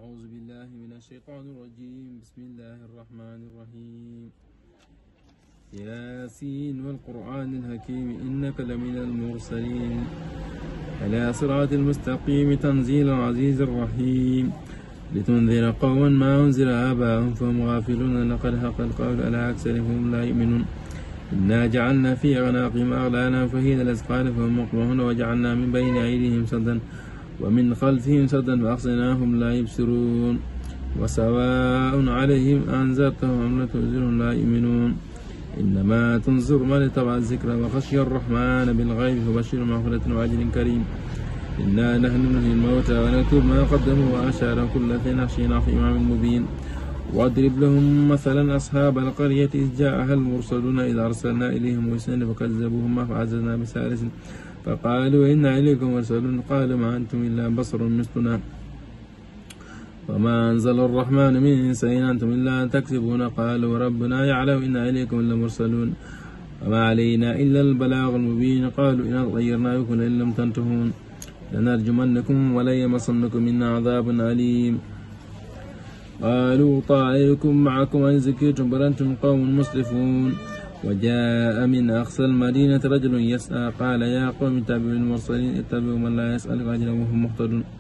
أعوذ بالله من الشيطان الرجيم. بسم الله الرحمن الرحيم. ياسين والقرآن الحكيم إنك لمن المرسلين على صراط المستقيم تنزيل العزيز الرحيم لتنذر قوما ما أنزل آباءهم فهم غافلون لقد حق القول على أكثرهم لا يؤمنون إنا جعلنا في أعناقهم أغلالا فهي الأذقان فهم مقمحون وجعلنا من بين أيديهم سدا ومن خلفهم سدا فأغشيناهم لا يبصرون وسواء عليهم أنذرتهم أم لم تنذرهم لا يؤمنون إنما تنذر من اتبع الذكر وخشي الرحمن بالغيب فبشر مغفرة وأجر كريم. إنا نحن نحيي الموتى ونكتب ما قدموا وآثارهم كل شيء أحصيناه في إمام مبين. واضرب لهم مثلا أصحاب القرية إذ جاءها المرسلون إذ أرسلنا إليهم مرسلين فكذبوهما فعززنا بثالث فقالوا إنا إليكم مرسلون قالوا ما أنتم إلا بشر مثلنا وما أنزل الرحمن من شيء أنتم إلا تكسبون قالوا ربنا يعلم إنا إليكم لمرسلون وما علينا إلا البلاغ المبين. قالوا إن غيرنا بكم إن لم تنتهون لنرجمنكم وليمسنكم منا عذاب أليم. قالوا طائركم معكم إن ذكرتم بل أنتم قوم مسرفون. وجاء من أقصى المدينة رجل يسعى قال يا قوم اتبعوا المرسلين اتبعوا من لا يسأل أجرا وهم مهتدون.